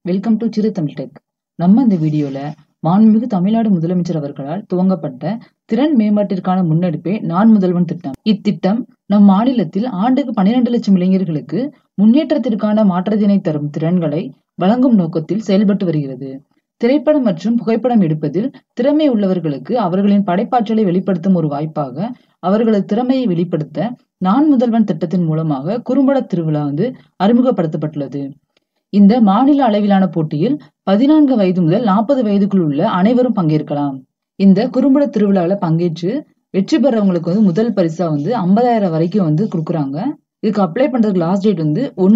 Welcome to சிறு Tamil tech. நம்ம இந்த வீடியோல மாண்புமிகு தமிழ்நாடு முதலமைச்சர் அவர்களால் துவங்கப்பட்ட திறன் மேம்பாட்டிற்கான முன்னெடுப்பே நான் முதல்வன் திட்டம். இத்திட்டம் நம் மாநிலத்தில் ஆண்டுக்கு 12 லட்சம் இளைஞர்களுக்கு முன்னேற்றத்திற்கான மாற்றத்தினை தரும் திறன்களை வழங்கும் நோக்கத்தில் செயல்பட்டு வருகிறது. திரைப்படம் மற்றும் புகைப்படம் எடுப்பதில் திறமை உள்ளவர்களுக்கு அவர்களின் படைப்பாற்றலை வெளிப்படுத்தும் ஒரு வாய்ப்பாக அவர்களது திறமையை வெளிப்படுத்த நான் முதல்வன் திட்டத்தின் மூலமாக குறும்பட திருவிழா அறிமுகப்படுத்தப்பட்டுள்ளது. இந்த மாநில அளவிலான போட்டியில் 14 வயது முதல் 40 வயதுக்குள் உள்ள அனைவரும் பங்கேற்கலாம். இந்த குறும்பட திருவிழாவில பங்கேற்று வெற்றி பெறவங்களுக்கு முதல் பரிசா 50,000 வரைக்கும் கொடுக்குறாங்க. இதுக்கு அப்ளை பண்றதுக்கு லாஸ்ட் டேட்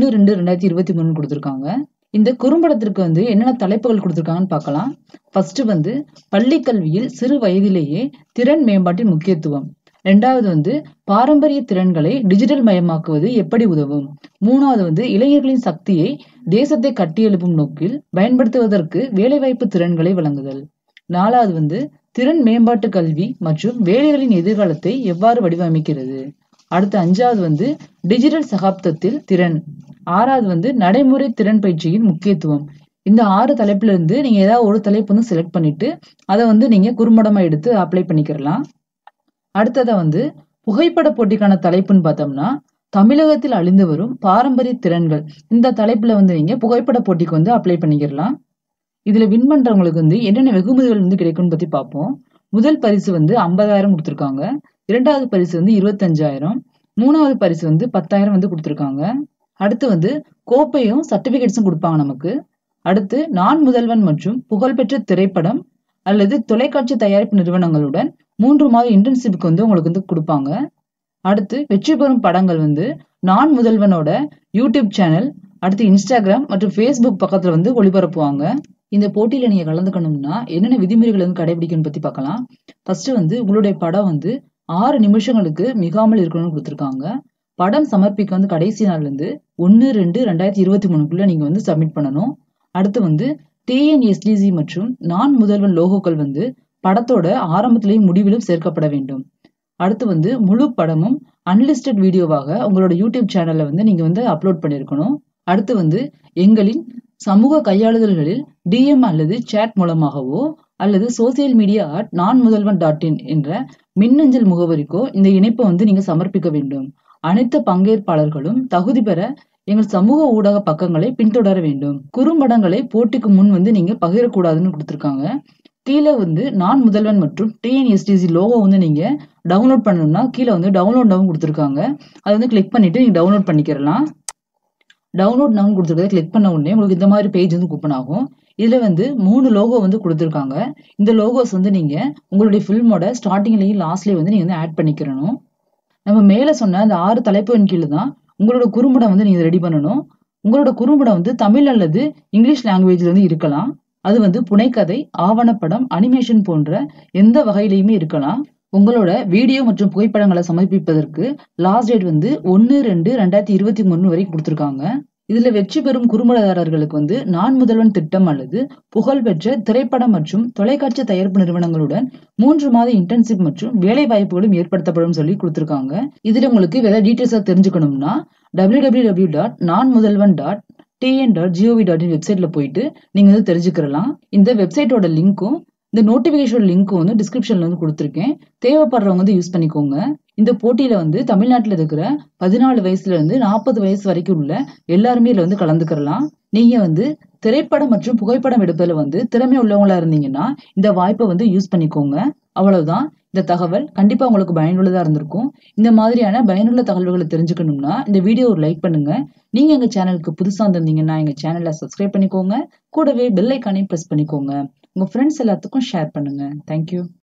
1/2/2023 கொடுத்திருக்காங்க. இந்த குறும்படத்திற்கு என்னென்ன தலைப்புகள் கொடுத்திருக்காங்கன்னு பார்க்கலாம். ஃபர்ஸ்ட் பள்ளி கல்வியில் சிறு வயதிலேயே திறன் மேம்பாட்டின் முக்கியத்துவம். ரெண்டாவது பாரம்பரிய திறன்களை டிஜிட்டல் மயமாக்குவது எப்படி உதவும். மூணாவது இளைஞர்களின் சக்தியை தேசத்தை கட்டியெழுப்பும் நோக்கில் பயன்படுத்துவதற்கு வேலைவாய்ப்பு திறன்களை வழங்குதல். நாலாவது திறன் மேம்பாட்டு கல்வி மற்றும் வேலைகளின் எதிர்காலத்தை எவ்வாறு வடிவமைக்கிறது. அடுத்து அஞ்சாவது டிஜிட்டல் சகாப்தத்தில் திறன். ஆறாவது நடைமுறை திறன் பயிற்சியின் முக்கியத்துவம். இந்த 6 தலைப்புல இருந்து நீங்க ஏதாவது ஒரு தலைப்பு செலக்ட் பண்ணிட்டு அதை நீங்க குறும்படமா எடுத்து அப்ளை பண்ணிக்கிறலாம். அடுத்ததா புகைப்பட போட்டிக்கான தலைப்புன்னு பார்த்தோம்னா தமிழகத்தில் அழிந்து வரும் பாரம்பரிய திறன்கள். இந்த தலைப்புல நீங்க புகைப்பட போட்டிக்கு அப்ளை பண்ணிக்கிறலாம். இதுல வின் பண்றவங்களுக்கு என்னென்ன வெகுமதிகள் கிடைக்கும்னு பத்தி பார்ப்போம். முதல் பரிசு 50,000 கொடுத்திருக்காங்க. இரண்டாவது பரிசு 25,000. மூணாவது பரிசு 10,000 கொடுத்திருக்காங்க. அடுத்து கோப்பையும் சர்டிபிகேட்ஸும் கொடுப்பாங்க நமக்கு. அடுத்து நான் முதல்வன் மற்றும் புகழ்பெற்ற திரைப்படம் அல்லது தொலைக்காட்சி தயாரிப்பு நிறுவனங்களுடன் 3 மாத இன்டர்ன்ஷிப்புக்கு உங்களுக்கு கொடுப்பாங்க. அடுத்து வெற்றி பெறும் படங்கள் நான் முதல்வனோட யூடியூப் சேனல், அடுத்து இன்ஸ்டாகிராம் மற்றும் ஃபேஸ்புக் பக்கத்துல ஒளிபரப்புவாங்க. இந்த போட்டியில நீங்க கலந்துக்கணும்னா என்னென்ன விதிமுறைகள் கடைபிடிக்கணும்னு பத்தி பார்க்கலாம். ஃபர்ஸ்ட் உங்களுடைய படம் 6 நிமிஷங்களுக்கு மிகாமல் இருக்கணும்னு கொடுத்திருக்காங்க. படம் சமர்ப்பிக்க கடைசி நாள் 1/2/2023 நீங்க சப்மிட் பண்ணணும். அடுத்து TNSDC மற்றும் நான் முதல்வன் லோகோக்கள் படத்தோட ஆரம்பத்திலையும் முடிவிலும் சேர்க்கப்பட வேண்டும். அடுத்து முழு படமும் அன்லிஸ்டட் வீடியோவாக உங்களோட யூடியூப் சேனல்ல நீங்க அப்லோட் பண்ணிருக்கணும். அடுத்து எங்களின் சமூக கையாளுதல்களில் DM அல்லது சேட் மூலமாகவோ அல்லது சோசியல் மீடியா @nanmudhalvan.in என்ற மின்னஞ்சல் முகவரிக்கோ இந்த இணைப்பை நீங்க சமர்ப்பிக்க வேண்டும். அனைத்து பங்கேற்பாளர்களும் தகுதி பெற எங்கள் சமூக ஊடக பக்கங்களை பின்தொடர வேண்டும். குறும்படங்களை போட்டிக்கு முன் நீங்க பகிரக்கூடாதுன்னு கொடுத்திருக்காங்க. கீழே நான் முதல்வன் மற்றும் TNSDC லோகோ நீங்க டவுன்லோட் பண்ணணும்னா கீழே டவுன்லோட் நவ் கொடுத்திருக்காங்க. அதை கிளிக் பண்ணிட்டு நீங்க டவுன்லோட் பண்ணிக்கிறலாம். டவுன்லோட் நவ் கொடுத்திருக்கதை கிளிக் பண்ண உடனே உங்களுக்கு இந்த மாதிரி பேஜ் ஓப்பன் ஆகும். இதுல 3 லோகோ கொடுத்திருக்காங்க. இந்த லோகோஸ் நீங்க உங்களுடைய ஃபில்மோட ஸ்டார்டிங்லயும் லாஸ்ட்லயும் நீங்க ஆட் பண்ணிக்கிறணும். நம்ம மேல சொன்ன அந்த 6 தலைப்புகளின் கீழே தான் உங்களோட குறும்படம் நீங்க ரெடி பண்ணணும். உங்களோட குறும்படம் தமிழ் அல்லது இங்கிலீஷ் லாங்குவேஜ்ல இருக்கலாம். அது புனைக்கதை, ஆவணப்படம், அனிமேஷன் போன்ற எந்த வகையிலையுமே இருக்கலாம். உங்களோட வீடியோ மற்றும் புகைப்படங்களை சமர்ப்பிப்பதற்கு லாஸ்ட் டேட் 1/2/2023 வரை கொடுத்திருக்காங்க. இதுல வெற்றி பெறும் குறும்படதாரர்களுக்கு நான் முதல்வன் திட்டம் அல்லது புகழ்பெற்ற திரைப்படம் மற்றும் தொலைக்காட்சி தயாரிப்பு நிறுவனங்களுடன் 3 மாத இன்டர்ன்ஷிப் மற்றும் வேலை வாய்ப்புகளும் ஏற்படுத்தப்படும் சொல்லி கொடுத்திருக்காங்க. இதுல உங்களுக்கு வேற டீடைல்ஸா தெரிஞ்சுக்கணும்னா www.nanmudhalvan.tn.gov.in வெப்சைட்ல போயிட்டு நீங்க தெரிஞ்சுக்கலாம். இந்த வெப்சைட்டோட லிங்க்கும் இந்த நோட்டிபிகேஷன் லிங்க்கும் டிஸ்கிரிப்ஷன்ல கொடுத்திருக்கேன். தேவைப்படுறவங்க யூஸ் பண்ணிக்கோங்க. இந்த போட்டியில தமிழ்நாட்டுல இருக்கிற 14 வயசுல இருந்து 40 வயசு வரைக்கும் உள்ள எல்லாருமே இதுல கலந்துக்கலாம். நீங்க திரைப்படம் மற்றும் புகைப்படம் எடுப்பதுல திறமை உள்ளவங்களா இருந்தீங்கன்னா இந்த வாய்ப்பை யூஸ் பண்ணிக்கோங்க. அவ்வளவுதான். இந்த தகவல் கண்டிப்பா உங்களுக்கு பயனுள்ளதா இருந்திருக்கும். இந்த மாதிரியான பயனுள்ள தகவல்களை தெரிஞ்சுக்கணும்னா இந்த வீடியோ ஒரு லைக் பண்ணுங்க. நீங்க எங்க சேனலுக்கு புதுசா இருந்தீங்கன்னா எங்க சேனலை சப்ஸ்கிரைப் பண்ணிக்கோங்க. கூடவே பெல் ஐக்கானையும் பிரஸ் பண்ணிக்கோங்க. உங்க ஃப்ரெண்ட்ஸ் எல்லாத்துக்கும் ஷேர் பண்ணுங்க. தேங்க்யூ.